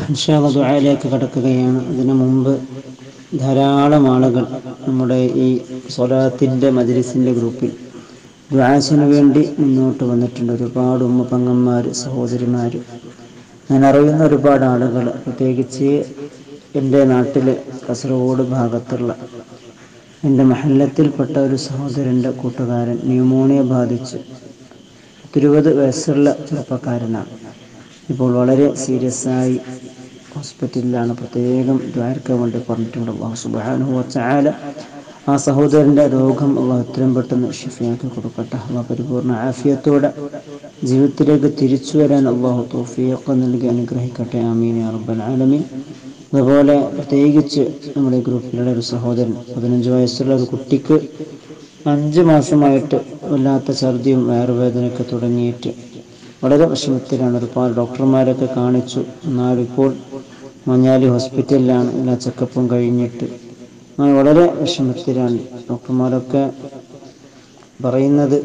ഇൻഷാ അല്ലാഹ് ദുആയിലേക്ക് കടക്കുകയാണ്. അതിനു മുമ്പ് ധാരാളം ആളുകൾ നമ്മുടെ ഈ സ്വലാത്തിൻ്റെ മജ്‌ലിസിൻ്റെ ഗ്രൂപ്പിൽ ദുആസിന് വേണ്ടി മുന്നോട്ട് വന്നിട്ടുണ്ട്. ഒരുപാട് ഉമ്മ പെങ്ങന്മാർ, സഹോദരിമാർ, ഞാൻ അറിയുന്ന ഒരുപാട് ആളുകൾ, പ്രത്യേകിച്ച് എൻ്റെ നാട്ടിൽ കാസർഗോഡ് ഭാഗത്തുള്ള എൻ്റെ മഹല്ലത്തിൽപ്പെട്ട ഒരു സഹോദരൻ്റെ കൂട്ടുകാരൻ ന്യൂമോണിയ ബാധിച്ച് 20 വയസ്സുള്ള ചെറുപ്പക്കാരനാണ്. ഇപ്പോൾ വളരെ സീരിയസായി ഹോസ്പിറ്റലിലാണ്. പ്രത്യേകം ദ്വാരക്കാൻ വേണ്ടി പറഞ്ഞിട്ടുണ്ട്. അല്ലാഹു സുബ്ഹാനഹു വ തആല ആ സഹോദരൻ്റെ രോഗം അല്ലാഹു എത്രയും പെട്ടെന്ന് ശിഫയാക്കി കൊടുക്കട്ടെ. അല്ലാഹു പരിപൂർണ്ണ ആഫിയത്തോടെ ജീവിതത്തിലേക്ക് തിരിച്ചു വരാൻ അല്ലാഹു തൗഫീഖ് നൽകി അനുഗ്രഹിക്കട്ടെ. ആമീൻ യാ റബ്ബൽ ആലമീൻ. അതുപോലെ പ്രത്യേകിച്ച് നമ്മുടെ ഗ്രൂപ്പിലുള്ള ഒരു സഹോദരൻ, 15 വയസ്സുള്ള ഒരു കുട്ടിക്ക് 5 മാസമായിട്ട് വല്ലാത്ത ഛർദിയും വയറുവേദനയൊക്കെ തുടങ്ങിയിട്ട് വളരെ വിഷമത്തിലാണ്. ഒരുപാട് ഡോക്ടർമാരൊക്കെ കാണിച്ചു. എന്നാലിപ്പോൾ മഞ്ഞാലി ഹോസ്പിറ്റലിലാണ്. എല്ലാ ചെക്കപ്പും കഴിഞ്ഞിട്ട് അങ്ങനെ വളരെ വിഷമത്തിലാണ്. ഡോക്ടർമാരൊക്കെ പറയുന്നത്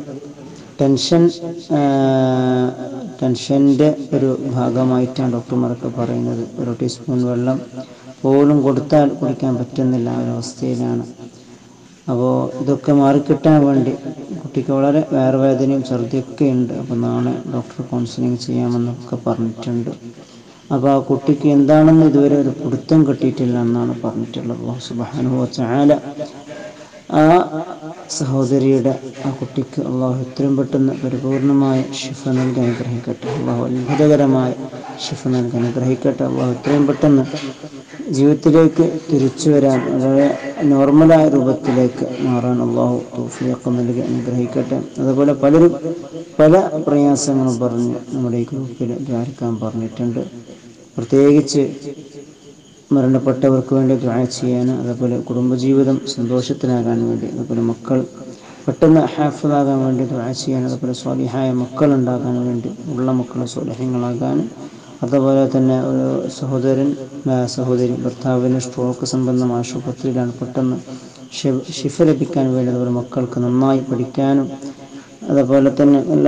ടെൻഷൻ്റെ ഒരു ഭാഗമായിട്ടാണ് ഡോക്ടർമാരൊക്കെ പറയുന്നത്. ഒരു ടീസ്പൂൺ വെള്ളം പോലും കൊടുത്താൽ കുടിക്കാൻ പറ്റുന്നില്ല, ആ ഒരവസ്ഥയിലാണ്. അപ്പോൾ ഇതൊക്കെ മാറിക്കിട്ടാൻ വേണ്ടി കുട്ടിക്ക് വളരെ വയറുവേദനയും ഛർദിയൊക്കെ ഉണ്ട്. അപ്പോൾ നാളെ ഡോക്ടർ കൗൺസിലിംഗ് ചെയ്യാമെന്നൊക്കെ പറഞ്ഞിട്ടുണ്ട്. അപ്പോൾ ആ കുട്ടിക്ക് എന്താണെന്ന് ഇതുവരെ ഒരു പിടുത്തം കിട്ടിയിട്ടില്ല എന്നാണ് പറഞ്ഞിട്ടുള്ളത്. അല്ലാഹു സുബ്ഹാനഹു വ തആല ആ സഹോദരിയുടെ, ആ കുട്ടിക്ക് അല്ലാഹു എത്രയും പെട്ടെന്ന് പരിപൂർണമായ ശിഫ നൽകി അനുഗ്രഹിക്കട്ടെ. അല്ലാഹു അത്ഭുതകരമായ ശിഫ നൽകി അനുഗ്രഹിക്കട്ടെ. അല്ലാഹു എത്രയും പെട്ടെന്ന് ജീവിതത്തിലേക്ക് തിരിച്ചു വരാൻ, വളരെ നോർമലായ രൂപത്തിലേക്ക് മാറാൻ അല്ലാഹു തൗഫീഖ് നൽകി അനുഗ്രഹിക്കട്ടെ. അതുപോലെ പലരും പല പ്രയാസങ്ങളും പറഞ്ഞ് നമ്മുടെ ഈ ഗ്രൂപ്പിൽ ദ്വാരക്കാൻ പറഞ്ഞിട്ടുണ്ട്. പ്രത്യേകിച്ച് മരണപ്പെട്ടവർക്ക് വേണ്ടി ദുആ ചെയ്യാൻ, അതുപോലെ കുടുംബജീവിതം സന്തോഷത്തിനാകാൻ വേണ്ടി, അതുപോലെ മക്കൾ പെട്ടെന്ന് ഹാഫിളാകാൻ വേണ്ടി ദുആ ചെയ്യാൻ, അതുപോലെ സ്വാലിഹായ മക്കൾ ഉണ്ടാകാൻ വേണ്ടി, ഉള്ള മക്കൾ സ്വാലിഹീങ്ങളാകാൻ, അതുപോലെ തന്നെ ഒരു സഹോദരി ഭർത്താവിന് സ്ട്രോക്ക് സംബന്ധമായ ആശുപത്രിയിലാണ്, പെട്ടെന്ന് ശിഫ ലഭിക്കാൻ വേണ്ടി, അതുപോലെ മക്കൾക്ക് നന്നായി പഠിക്കാനും, അതുപോലെ തന്നെ നല്ല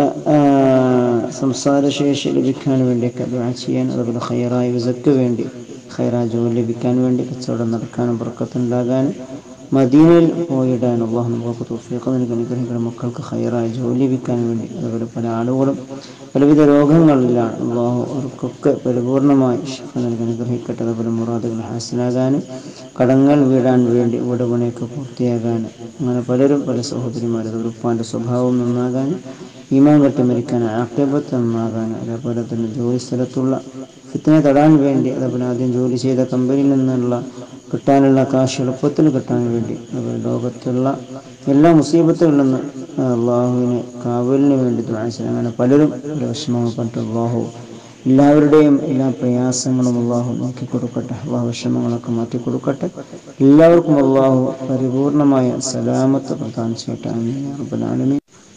സംസാരശേഷി ലഭിക്കാൻ വേണ്ടിയൊക്കെ ദുആ ചെയ്യാൻ, അതുപോലെ ഖൈറായ വിസക്ക് വേണ്ടി, ഖൈറായ ജോലി ലഭിക്കാൻ വേണ്ടി, കച്ചവടം നടക്കാനും ബർക്കത്തുണ്ടാകാനും, മദീനയിൽ പോയിടാൻ അല്ലാഹു നമുക്ക് തൗഫീഖ് നൽകി അനുഗ്രഹിക്കണം. മക്കൾക്ക് ഖൈറായ ജോലി ലഭിക്കാൻ വേണ്ടി, അതുപോലെ പല ആളുകളും പലവിധ രോഗങ്ങളിലാണ്. അല്ലാഹു അവർക്കൊക്കെ പരിപൂർണമായി ശിഫ നൽകി അനുഗ്രഹിക്കട്ടെ. അതുപോലെ മുറാദുകൾ ഹാസിലാകാനും, കടങ്ങൾ വീടാൻ വേണ്ടി, വീട് പണിയൊക്കെ പൂർത്തിയാകാനും, അങ്ങനെ പലരും പല സഹോദരിമാർ, അതുപോലെ ഉപ്പാൻ്റെ സ്വഭാവം നന്നാകാനും, ഈമാൻ കെട്ടി മരിക്കാൻ, ആഖിബത്ത് നന്നാകാനും, അതേപോലെ തന്നെ ജോലി സ്ഥലത്തുള്ള ഫിത്ന തടാൻ വേണ്ടി, അതേപോലെ ആദ്യം ജോലി ചെയ്ത കമ്പനിയിൽ നിന്നുള്ള കിട്ടാനുള്ള കാശ് എളുപ്പത്തിൽ കിട്ടാൻ വേണ്ടി, അതുപോലെ ലോകത്തുള്ള എല്ലാ മുസീബത്തുകളിൽ നിന്ന് അള്ളാഹുവിന് കാവലിന് വേണ്ടി ദുആ ചെയ്യാൻ, അങ്ങനെ പലരും ഒരു വിഷമങ്ങൾ പറഞ്ഞിട്ട് അള്ളാഹു എല്ലാവരുടെയും എല്ലാ പ്രയാസങ്ങളും അള്ളാഹു നീക്കിക്കൊടുക്കട്ടെ. അള്ളാഹു വിഷമങ്ങളൊക്കെ മാറ്റിക്കൊടുക്കട്ടെ. എല്ലാവർക്കും അള്ളാഹു പരിപൂർണമായ സലാമത്ത് പ്രദാനം ചെയ്യട്ടെ. ആമീൻ യാ റബ്ബൽ ആലമീൻ.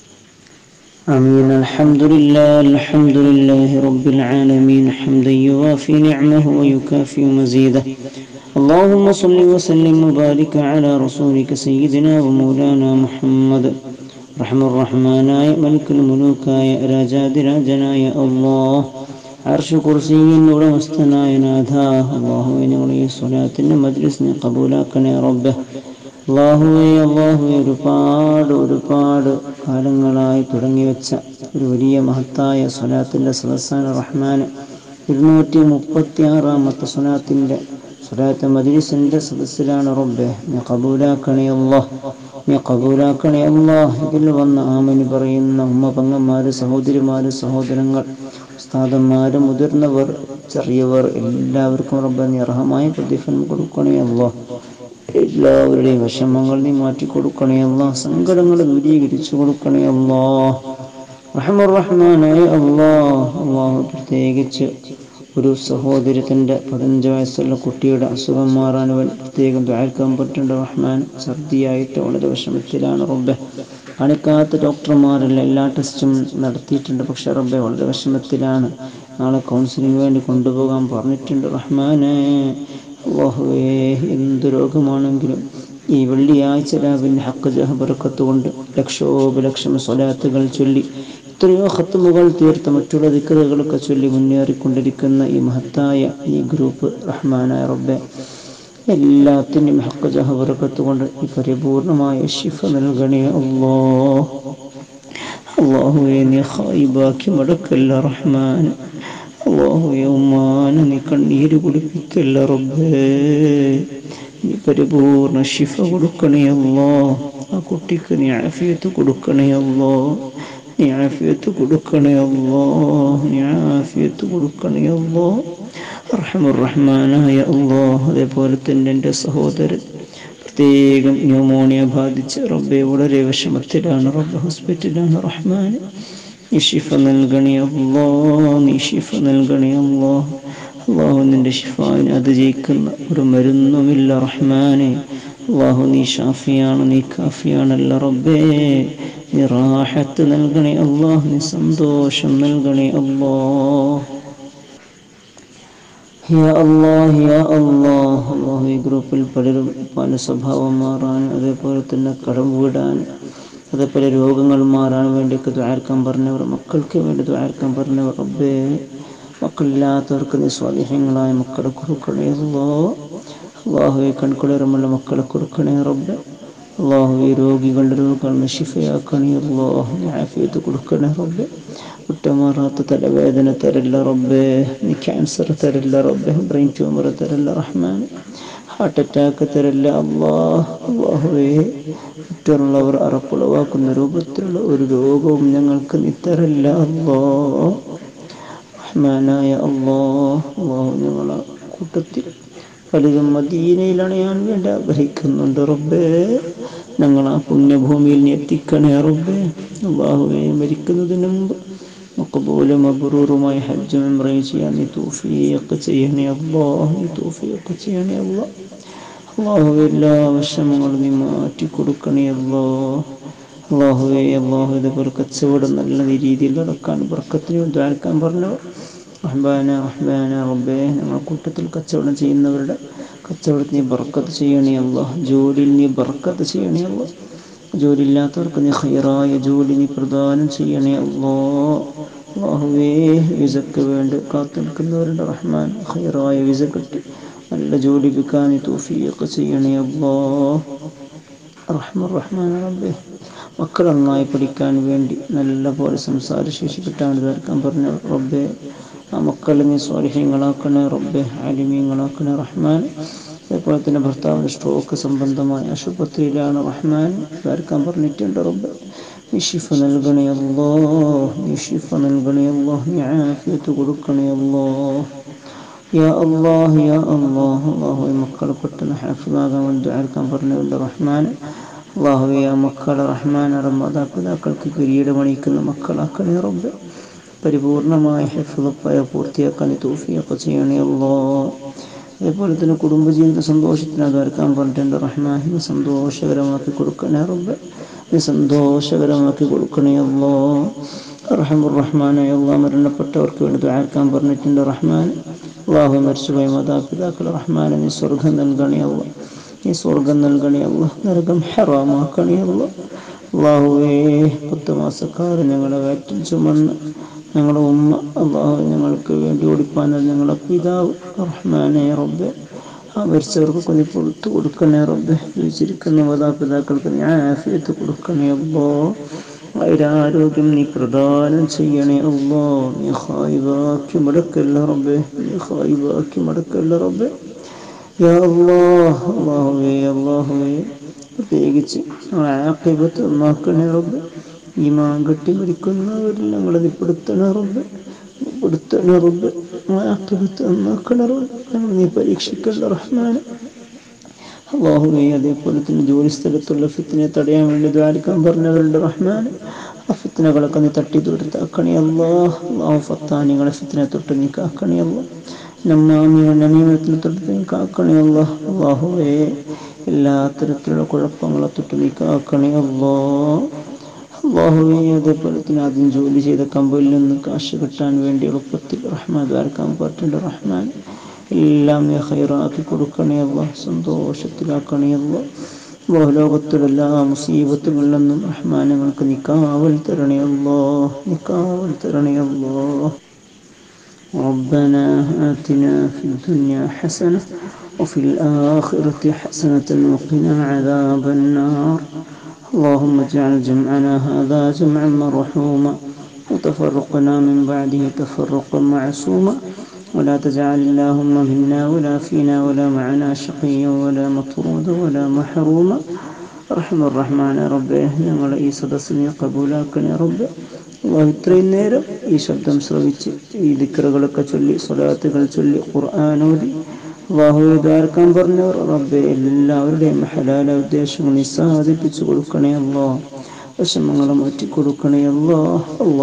آمين. الحمد لله رب العالمين حمدا يوافي نعمه ويكافئ مزيده. اللهم صل وسلم وبارك على رسولك سيدنا ومولانا محمد. رحم الرحمن ملك الملوك രാജാതിരാജനായ അല്ലാഹ്, അർശ് കുർസിയുടെ ഉടമസ്ഥനായ നാഥാ, അല്ലാഹുവേ ഞങ്ങളുടെ ഈ സ്വലാത്തിൻ്റെ മജ്‌ലിസിനെ ഖബൂലാക്കണേ റബ്ബേ. അല്ലാഹുവേ ഒരുപാട് കാലങ്ങളായി തുടങ്ങി വെച്ച ഒരു വലിയ മഹത്തായ സ്വലാത്തിൻ്റെ സദസ്സാണ് റഹ്മാൻ. 236-ാമത്തെ സ്വലാത്ത് മജ്‌ലിസിൻ്റെ സദസ്സിലാണ് റബ്ബേ. നീ ഖബൂലാക്കണേ അല്ലാഹ്, നീ ഖബൂലാക്കണേ അല്ലാഹ്. ഇതിൽ വന്ന് ആമീൻ പറയുന്ന ഉമ്മ പെങ്ങന്മാർ, സഹോദരിമാർ, സഹോദരങ്ങൾ, ഉസ്താദന്മാർ, മുതിർന്നവർ, ചെറിയവർ, എല്ലാവർക്കും റബ്ബേ നീ അർഹമായ പ്രതിഫലം കൊടുക്കണേ അല്ലാഹ്. എല്ലാവരുടെയും വിഷമങ്ങൾ നീ മാറ്റിക്കൊടുക്കണേ അല്ലാഹ്. സങ്കടങ്ങൾ ദൂരീകരിച്ചു കൊടുക്കണേ അല്ലാഹ്. റഹ്മാൻ റഹ്മാനായ അല്ലാഹ്, പ്രത്യേകിച്ച് ഒരു സഹോദരി തൻ്റെ 15 വയസ്സുള്ള കുട്ടിയുടെ അസുഖം മാറാൻ വേണ്ടി പ്രത്യേകം ദുആക്കാൻ പറ്റുന്നുണ്ട് റഹ്മാൻ. ഛർദിയായിട്ട് വളരെ വിഷമത്തിലാണ് റബ്ബേ. കാണിക്കാത്ത ഡോക്ടർമാരെല്ലാം എല്ലാ ടെസ്റ്റും നടത്തിയിട്ടുണ്ട്, പക്ഷേ റബ്ബേ വളരെ വിഷമത്തിലാണ്. നാളെ കൗൺസിലിംഗ് വേണ്ടി കൊണ്ടുപോകാൻ പറഞ്ഞിട്ടുണ്ട് റഹ്മാനേ. അല്ലാഹുവേ, എന്ത് രോഗമാണെങ്കിലും ഈ വെള്ളിയാഴ്ച രാവിലെ ഹഖ് ജഹ ബറക്കത്ത് കൊണ്ട് ലക്ഷോപലക്ഷം സ്വലാത്തുകൾ ചൊല്ലി എത്രയോ ഖത്മുകൾ തീർത്ത മറ്റുള്ള ദിക്റുകളൊക്കെ ചൊല്ലി മുന്നേറിക്കൊണ്ടിരിക്കുന്ന ഈ മഹത്തായ ഈ ഗ്രൂപ്പ് റഹ്മാനായ റബ്ബെ, എല്ലാത്തിൻ്റെയും ഹഖ് ജാഹ് ബറകത്ത് കൊണ്ട് ഈ പരിപൂർണമായ ശിഫ നൽകണേ അല്ലാഹ്. അല്ലാഹുവേ, നീ ഖായിബാക്കി മടക്കല്ല റഹ്മാൻ. അല്ലാഹുവേ, ഉമ്മാനെ നീ കണ്ണീര് കുടിപ്പിക്കല്ല റബ്ബേ. നീ പരിപൂർണ ശിഫ കൊടുക്കണേ അല്ലാഹ്. ആ കുട്ടിക്ക് നീ ആഫിയത്ത് കൊടുക്കണേ അല്ലാഹ്. നീ ആഫിയത്ത് കൊടുക്കണേ അല്ലാഹ്. നീ ആഫിയത്ത് കൊടുക്കണേ അല്ലാഹ്. അർഹമുർ റഹ്മാനായ അല്ലാഹ്. അതേപോലെ തന്നെ എൻ്റെ സഹോദരൻ പ്രത്യേകം ന്യൂമോണിയ ബാധിച്ച് റബ്ബെ വളരെ വിഷമത്തിലാണ് റബ്ബ്, ഹോസ്പിറ്റലാണ് റഹ്മാൻ. നീ ശിഫ നൽകണേ അല്ലാഹ്. നീ ശിഫ നൽകണേ അല്ലാഹ്. അല്ലാഹു, നിൻ്റെ ശിഫാവിനെ അതിജയിക്കുന്ന ഒരു മരുന്നുമില്ല റഹ്മാനെ. അല്ലാഹു, നീ ഷാഫിയാണ്, നീ കാഫിയാണല്ല റബ്ബേ. നീ റാഹത്ത് നൽകണേ അല്ലാഹ്. നീ സന്തോഷം നൽകണേ അല്ലാഹ്. യാ അല്ലാഹ്, യാ അല്ലാഹ്. അല്ലാഹു, ഈ ഗ്രൂപ്പിൽ പലരും പല സ്വഭാവം മാറാൻ, അതേപോലെ തന്നെ കടം വീടാൻ, അതേപോലെ രോഗങ്ങൾ മാറാൻ വേണ്ടിയൊക്കെ ദുആർക്കാൻ പറഞ്ഞവർ, മക്കൾക്ക് വേണ്ടി ദുആർക്കാൻ പറഞ്ഞവർ റബ്ബേ, മക്കളില്ലാത്തവർക്ക് നീ സ്വാലിഹീങ്ങളായ മക്കളെ കൊടുക്കണേ അല്ലാഹ്. അല്ലാഹുവേ, കൺകുളിരമുള്ള മക്കളെ കൊടുക്കണേ റബ്ബേ. അല്ലാഹുവേ, രോഗികളുടെ രോഗങ്ങൾ ശിഫയാക്കണേ അല്ലാഹ്. നീ ആഫിയത്ത് കൊടുക്കണേ റബ്ബേ. വിട്ടുമാറാത്ത തലവേദന തരല്ല റബ്ബേ. നീ ക്യാൻസർ തരല്ല റബ്ബേ. ബ്രെയിൻ ട്യൂമർ തരല്ല റഹ്മാൻ. ഹാർട്ട് അറ്റാക്ക് തരല്ല അല്ലാഹ്. അല്ലാഹുവേ, മറ്റുള്ളവർ അറപ്പുളവാക്കുന്ന രൂപത്തിലുള്ള ഒരു രോഗവും ഞങ്ങൾക്ക് നീ തരല്ല അല്ലാഹ്. റഹ്മാനായ അല്ലാഹ്. അല്ലാഹു, ഞങ്ങളെ കൂട്ടത്തിൽ പലരും മദീനയിൽ അണയാൻ വേണ്ടി ആഗ്രഹിക്കുന്നുണ്ട് റബ്ബേ. ഞങ്ങൾ ആ പുണ്യഭൂമിയിൽ നീ എത്തിക്കണേ റബ്ബേ. അല്ലാഹുവേ, മരിക്കുന്നതിന് മുമ്പ് മഖബൂലും മബ്റൂറുമായ ഹജ്ജും ഉംറയും ചെയ്യാൻ നീ തൗഫീഖ് ചെയ്യണേ അല്ലാഹ്. നീ തൗഫീഖ് ചെയ്യണേ അല്ലാഹ്. അല്ലാഹുവേ, എല്ലാ വിഷമങ്ങളും നീ മാറ്റി കൊടുക്കണേ അല്ലാഹ്. അല്ലാഹുവേ, അല്ലാഹു, ഇതേപോലെ കച്ചവടം നല്ല രീതിയിൽ നടക്കാൻ ബർക്കത്തിന് വേണ്ടി ദുആർക്കാൻ പറഞ്ഞവർ റഹ്മാന റബ്ബേ, ഞങ്ങളുടെ കൂട്ടത്തിൽ കച്ചവടം ചെയ്യുന്നവരുടെ കച്ചവടത്തിന് നീ ബർക്കത്ത് ചെയ്യണേ അല്ലാഹ്. ജോലിയിൽ നീ ബർക്കത്ത് ചെയ്യണേ അല്ലാഹ്. ജോലി ഇല്ലാത്തവർക്ക് നീ ഖൈറായ ജോലി നീ പ്രദാനം ചെയ്യണേ അല്ലാഹ്. അല്ലാഹുവേ, വിസക്ക് വേണ്ടി കാത്തു നിൽക്കുന്നവരുടെ റഹ്മാൻ, ഖൈറായ വിസ കിട്ടി നല്ല ജോലി ലഭിക്കാൻ നീ തൗഫീഖ് ചെയ്യണേ അല്ലാഹ്. റഹ്മാൻ റബ്ബേ, മക്കൾ നന്നായി പഠിക്കാൻ വേണ്ടി നല്ല പോലെ സംസാരശേഷി കിട്ടാൻ ദുആർക്കാൻ പറഞ്ഞ റബ്ബേ, ആ മക്കളെ നീ സ്വാലിഹീങ്ങളാക്കണേ റബ്ബേ, ആലിമീങ്ങളാക്കണേ റഹ്മാൻ. അതേപോലെ തന്നെ ഭർത്താവിന് സ്ട്രോക്ക് സംബന്ധമായ ആശുപത്രിയിലാണ് റഹ്മാൻ. ദുആർക്കാൻ പറഞ്ഞിട്ടുണ്ട് റബ്ബേ. നീ ശിഫ നൽകണേ അല്ലാഹ്. നീ ശിഫ നൽകണേ അല്ലാഹ്. നീ ആഫിയത്ത് കൊടുക്കണേ അല്ലാഹ്. യാ അല്ലാഹ്, യാ അല്ലാഹ്. അല്ലാഹു, മക്കളെ പെട്ടെന്ന് ഹാഫിളാകാൻ വേണ്ടി ദുആർക്കാൻ പറഞ്ഞിട്ടുണ്ട് റഹ്മാൻ. അല്ലാഹുവേ, ആ മക്കളെ റഹ്മാൻ മാതാപിതാക്കൾക്ക് കിരീടമണിയിക്കുന്ന മക്കളാക്കണേ റബ്ബേ. പരിപൂർണമായ ഹിഫ്ള് പൂർത്തിയാക്കാൻ നീ തൗഫീഖ് ചെയ്യണേ അല്ലാഹ്. അതേപോലെ തന്നെ കുടുംബജീവിത സന്തോഷത്തിന് ദുആർക്കാൻ പറഞ്ഞിട്ടുണ്ട് റഹ്മാൻ. നീ സന്തോഷകരമാക്കി കൊടുക്കണേ റബ്ബേ. നീ സന്തോഷകരമാക്കി കൊടുക്കണേ അല്ലാഹ്. അർഹമുർ റഹ്മാനായ അല്ലാഹ്, മരണപ്പെട്ടവർക്ക് വേണ്ടി ദുആർക്കാൻ പറഞ്ഞിട്ടുണ്ട് റഹ്മാൻ. അല്ലാഹു, മരിച്ചുപോയ മാതാപിതാക്കൾ റഹ്മാനെ നീ സ്വർഗ്ഗം നൽകണേ അല്ലാഹ്. നീ സ്വർഗ്ഗം നൽകണേ അല്ലാഹ്. നരകം ഹറാമാക്കണേ അല്ലാഹ്. അല്ലാഹുവേ, 10 മാസക്കാലം ഞങ്ങളെ വയറ്റിൽ ചുമന്ന് ഞങ്ങളുടെ ഉമ്മ, അല്ലാഹു, ഞങ്ങൾക്ക് വേണ്ടി ഓടിപ്പാഞ്ഞ ഞങ്ങളുടെ പിതാവ് റഹ്മാനേ റബ്ബേ, ആ മരിച്ചവർക്ക് നീ പുറത്തു കൊടുക്കണേ റബ്ബേ. ജീവിച്ചിരിക്കുന്ന മാതാപിതാക്കൾക്ക് നീ ആഫിയത്ത് കൊടുക്കണേ അല്ലാഹ്. ആരോഗ്യം നീ പ്രദാനം ചെയ്യണേ അല്ലാഹ്. നീ ഖായിബാക്കി മടക്കല്ല റബ്ബേ. നീ ഖായിബാക്കി മടക്കല്ല റബ്ബേ. യാ അല്ലാഹ്. അല്ലാഹുവേ, പ്രത്യേകിച്ച് ആഖിബത്ത് നന്നാക്കണേ റബ്ബേ. ഈമാൻ കെട്ടി മരിക്കുന്നവരിൽ ഞങ്ങളെ നീ പെടുത്തണേ റബ്ബേ. പെടുത്തണേ റബ്ബേ. ആഖിബത്ത് നന്നാക്കണേ റബ്ബേ. ഞങ്ങൾ നീ പരീക്ഷിക്കല്ല റഹ്മാൻ. അല്ലാഹുവേ, അതേപോലെ തന്നെ ജോലി സ്ഥലത്തുള്ള ഫിത്നയെ തടയാൻ വേണ്ടി ദുആർക്കാൻ പറഞ്ഞവരുടെ റഹ്മാൻ. ആ ഫിത്നകളൊക്കെ നീ തട്ടി ദൂരത്താക്കണേ അല്ലാഹ്. അല്ലാഹു, ഫത്താനികളെ ഫിത്നയെ തൊട്ട് നീ കാക്കണേ അല്ലാഹ്. നമീമത്തിനെ തൊട്ട് നീ കാക്കണേ അല്ലാഹ്. അല്ലാഹുവേ, എല്ലാ തരത്തിലുള്ള കുഴപ്പങ്ങളെ തൊട്ട് നീ കാക്കണേ അല്ലാഹ്. അല്ലാഹുവേ, അതേപോലെ തന്നെ ആദ്യം ജോലി ചെയ്ത കമ്പനിയിൽ നിന്ന് കാശ് കിട്ടാൻ വേണ്ടി എളുപ്പത്തിൽ റഹ്മാൻ ദുആർക്കാൻ പറഞ്ഞിട്ടുണ്ട് റഹ്മാൻ. എല്ലാം നീ ഖൈറാക്കി കൊടുക്കണേ അല്ലാഹ്. സന്തോഷത്തിലാക്കണേ അല്ലാഹ്. അല്ലാഹു ലോകത്തുള്ള എല്ലാ മുസീബത്തുകളിൽ നിന്നും റഹ്മാൻ ഞങ്ങൾക്ക് നീ കാവൽ തരണേ അല്ലാഹ്, നീ കാവൽ തരണേ അല്ലാഹ്. ربنا آتنا في الدنيا حسنة وفي الآخرة حسنة وقنا عذاب النار. اللهم اجعل جمعنا هذا جمعا مرحوما وتفرقنا من بعده تفرقا معصوما ولا تجعل اللهم منا ولا فينا ولا معنا شقيا ولا مطرودا ولا محروما. റഹ്മാൻ റഹ്മാൻ റബ്ബേ, ഞങ്ങളെ ഈ സദസ്സിനെ കബൂലാക്കണേ റബ്ബേ. അല്ലാഹു ഇത്രയും നേരം ഈ ശബ്ദം ശ്രവിച്ച് ഈ ദിക്റുകളൊക്കെ ചൊല്ലി സ്വലാത്തുകൾ ചൊല്ലി ഖുർആനോദി അല്ലാഹുവേ ദ്വാരക്കാൻ പറഞ്ഞവർ റബ്ബേ എല്ലാവരുടെയും ഹലാല ഉദ്ദേശങ്ങൾ നീ സാധിപ്പിച്ചു കൊടുക്കണേ അല്ലാഹ്. വിഷമങ്ങളും മാറ്റിക്കൊടുക്കണേ അല്ലാഹ്.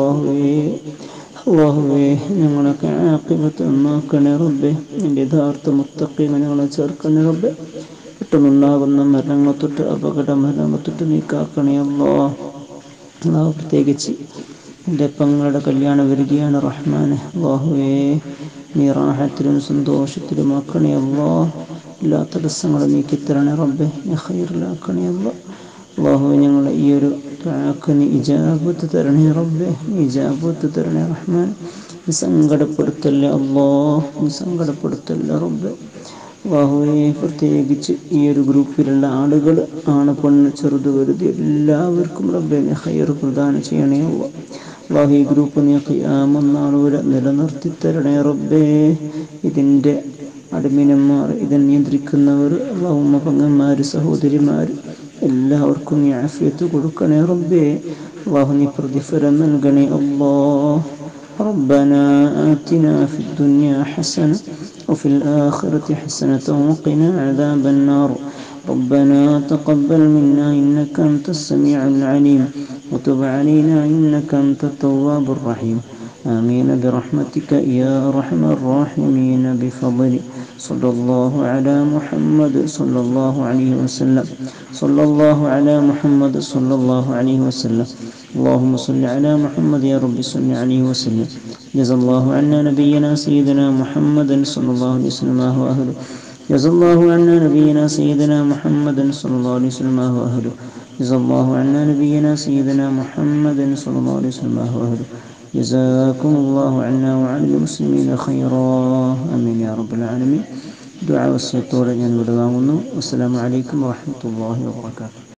അല്ലാഹുവേ ഞങ്ങളൊക്കെ ആഖിബത്ത് നന്നാക്കണേ റബ്ബേ. നിന്റെ യഥാർത്ഥ മുത്തഖീങ്ങൾ ഞങ്ങളെ ചേർക്കണേ റബ്ബേ. പെട്ടെന്നുണ്ടാകുന്ന മരണങ്ങളെ തൊട്ട് അപകട മരണങ്ങളെ തൊട്ട് നീ കാക്കണേ അല്ലാഹ്. പ്രത്യേകിച്ച് എൻ്റെ പെങ്ങളുടെ കല്യാണം വരികയാണ് റഹ്മാനെ. അല്ലാഹുവേ നീ റാഹത്തിലും സന്തോഷത്തിലുമാക്കണേ അല്ലാഹ്. എല്ലാ തടസ്സങ്ങളും നീക്കിത്തരണേ റബ്ബേ, നീ ഖൈറിലാക്കണേ അല്ലാഹ്. അല്ലാഹുവേ ഞങ്ങളെ ഈ ഒരു ദുആക്ക് നീ ഇജാബത്ത് തരണേ റബ്ബേ, നീ ഇജാബത്ത് തരണേ റഹ്മാൻ. നീ സങ്കടപ്പെടുത്തല്ലേ അല്ലാഹ്, നീ സങ്കടപ്പെടുത്തല്ലേ റബ്ബേ. അല്ലാഹുവേ പ്രത്യേകിച്ച് ഈ ഒരു ഗ്രൂപ്പിലുള്ള ആളുകൾ, ആണ് പെണ്ണ് ചെറുത് വലുത് എല്ലാവർക്കും റബ്ബേ നീ ഖൈർ പ്രദാനം ചെയ്യണേ അല്ലാഹ്. അല്ലാഹു ഈ ഗ്രൂപ്പ് നീ ഖിയാമത്ത് നാൾ വരെ നിലനിർത്തി തരണേ റബ്ബേ. ഇതിൻ്റെ അഡ്മിനന്മാർ, ഇത് നിയന്ത്രിക്കുന്നവർ, അല്ലാഹുമ്മ പെങ്ങന്മാർ, സഹോദരിമാർ എല്ലാവർക്കും നീ ആഫിയത്ത് കൊടുക്കണേ റബ്ബേ. അല്ലാഹു നീ പ്രതിഫലം നൽകണേ അല്ലാഹ്. ربنا آتنا في الدنيا حسنة وفي الآخرة حسنة وقنا عذاب النار. ربنا تقبل منا إنك أنت السميع العليم وتب علينا إنك أنت التواب الرحيم. آمين برحمتك يا أرحم الراحمين بفضل صلى الله على محمد صلى الله عليه وسلم. صلى الله على محمد صلى الله عليه وسلم. اللهم صل على محمد يا رب صل عليه وسلم. جزا الله عنا نبينا سيدنا محمد صلى الله عليه وسلم وهو أهله. جزا الله عنا نبينا سيدنا محمد صلى الله عليه وسلم وهو أهله. جزا الله عنا نبينا سيدنا محمد صلى الله عليه وسلم وهو أهله. جزاكم الله عنا وعن المسلمين خيرا. آمين يا رب العالمين. دعاء وصية ഞാൻ വിടുവാങ്ങുന്നു. അസ്സലാമു അലൈക്കും വറഹ്മത്തുള്ളാഹി വബറകാതുഹു.